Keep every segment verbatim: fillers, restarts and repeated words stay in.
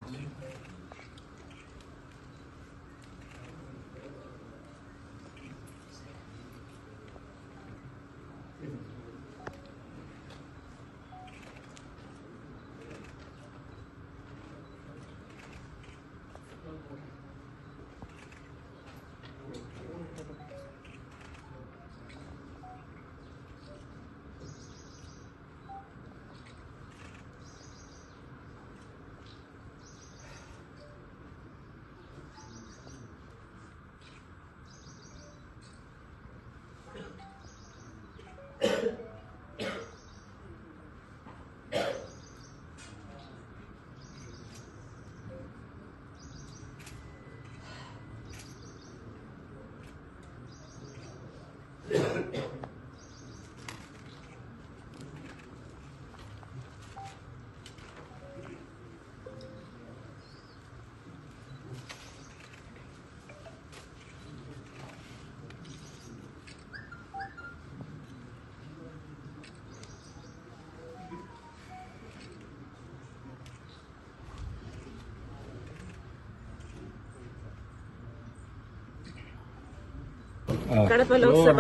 కడప లోక్సభ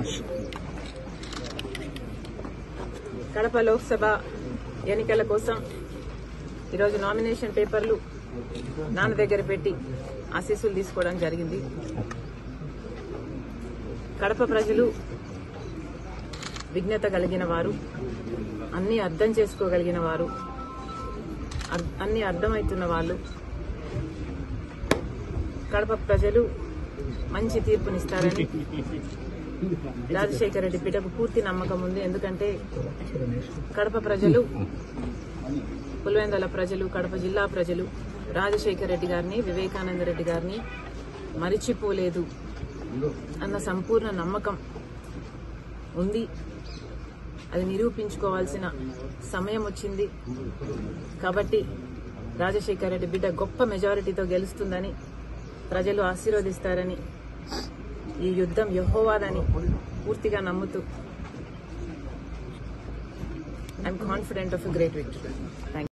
కడప లోక్సభ ఎన్నికల కోసం ఈరోజు నామినేషన్ పేపర్లు నాన్న దగ్గర పెట్టి ఆశీస్సులు తీసుకోవడం జరిగింది. కడప ప్రజలు విజ్ఞత కలిగిన వారు, అన్ని అర్థం చేసుకోగలిగిన వారు, అన్ని అర్థమవుతున్న వాళ్ళు. కడప ప్రజలు మంచి తీర్పునిస్తారని రాజశేఖర రెడ్డి బిడ్డకు పూర్తి నమ్మకం ఉంది. ఎందుకంటే కడప ప్రజలు, పులివెందుల ప్రజలు, కడప జిల్లా ప్రజలు రాజశేఖర రెడ్డి గారిని, వివేకానంద రెడ్డి గారిని మరిచిపోలేదు అన్న సంపూర్ణ నమ్మకం ఉంది. అది నిరూపించుకోవాల్సిన సమయం వచ్చింది. కాబట్టి రాజశేఖర రెడ్డి బిడ్డ గొప్ప మెజారిటీతో గెలుస్తుందని, ప్రజలు ఆశీర్వదిస్తారని, ఈ యుద్ధం యెహోవాదని పూర్తిగా నమ్ముతూ I'm confident of a great victory.